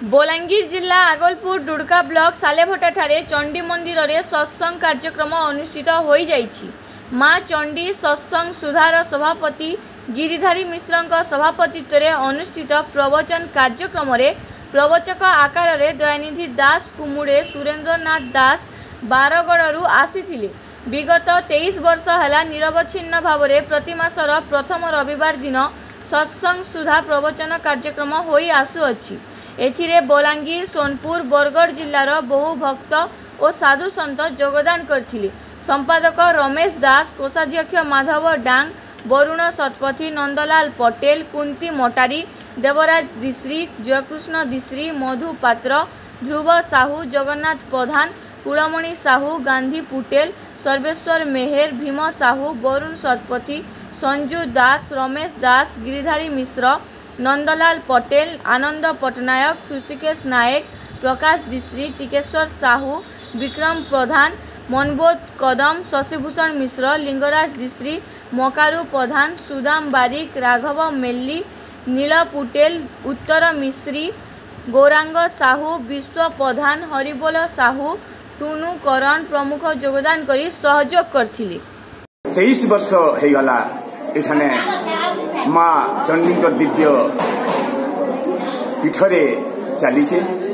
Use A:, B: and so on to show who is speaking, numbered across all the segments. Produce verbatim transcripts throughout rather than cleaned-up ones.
A: बलांगीर जिला आगलपुर डुड़का ब्लॉक सालेभटा ठारे चंडी मंदिर रे सत्संग कार्यक्रम अनुष्ठित हो जाइछि। माँ चंडी सत्संग सुधार सभापति गिरिधारी मिश्र सभापतित्व रे अनुष्ठित प्रवचन कार्यक्रम रे प्रवचक आकार रे दयानिधि दास कुमुड़े सुरेंद्रनाथ दास बारगड़ू आसीथिले। विगत तेईस वर्ष है निरवच्छिन्न भाव में प्रति मासर प्रथम रविवार दिन सत्संग सुधा प्रवचन कार्यक्रम हो आसुअछि। एथिरे बलांगीर सोनपुर बरगढ़ जिलार बहु भक्त और साधु सन्त योगदान करथिले। संपादक रमेश दास, कोषाध्यक्ष माधव डांग, वरुण शतपथी, नंदलाल पटेल, कुंती मोटारी, देवराज दिश्री, जयकृष्ण दिश्री, मधु पात्र, ध्रुव साहू, जगन्नाथ प्रधान, कुलमणि साहू, गांधी पुटेल, सर्वेश्वर मेहर, भीम साहू, वरुण शतपथी, संजू दास, रमेश दास, गिरिधारी मिश्र, नंदलाल पटेल, आनंद पटनायक, ऋषिकेश नायक, प्रकाश दिश्री, टिकेश्वर साहू, विक्रम प्रधान, मनबोध कदम, शशिभूषण मिश्र, लिंगराज दिश्री, मकारु प्रधान, सुदाम बारिक, राघव मेल्ली, नील पुटेल, उत्तर मिश्री, गौरांग साहू, विश्व प्रधान, हरिबोल साहू, टुनु करण प्रमुख योगदान करी सहयोग करथिले।
B: तेईस वर्ष होगला एठाने माँ चंडी दिव्य पीठरे चली।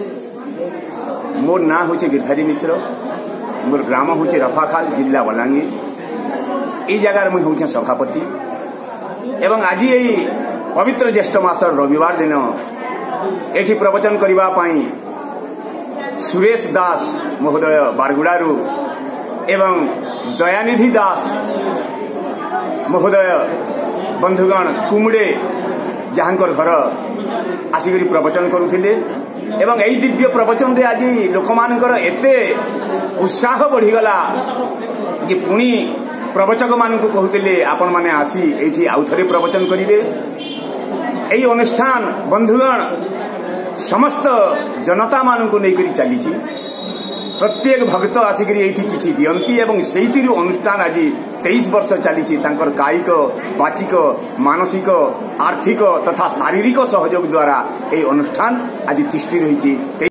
B: मोर ना हूँ गिरधारी मिश्र, मोर ग्राम हूँ रफाखाल, जिला बलांगीर। ये जगार मुझे हूँ सभापति एवं आज यही पवित्र ज्येष्ठ मासर रविवार दिन एठी प्रवचन करबा पाई सुरेश दास महोदय बारगुड़ारू एवं दयानिधि दास महोदय बंधुगण कुमुड़े जहांकर घर आसिक प्रवचन करुथिले। एवं यही दिव्य प्रवचन रे आज लोक मानकर एते उत्साह बढ़ीगला कि पुणी प्रवचक मान को कहते आपण मैंने आसी एठी आउ थरे प्रवचन करिवे। यही अनुष्ठान बंधुगण समस्त जनता मान को लेकर चली। प्रत्येक भक्त आसिक किसी दियंती एवं से अनुष्ठान आज तेईस वर्ष चली। कायिक वाचिक मानसिक आर्थिक तथा शारीरिक सहयोग द्वारा यह अनुष्ठान आज तिष्ठि रही।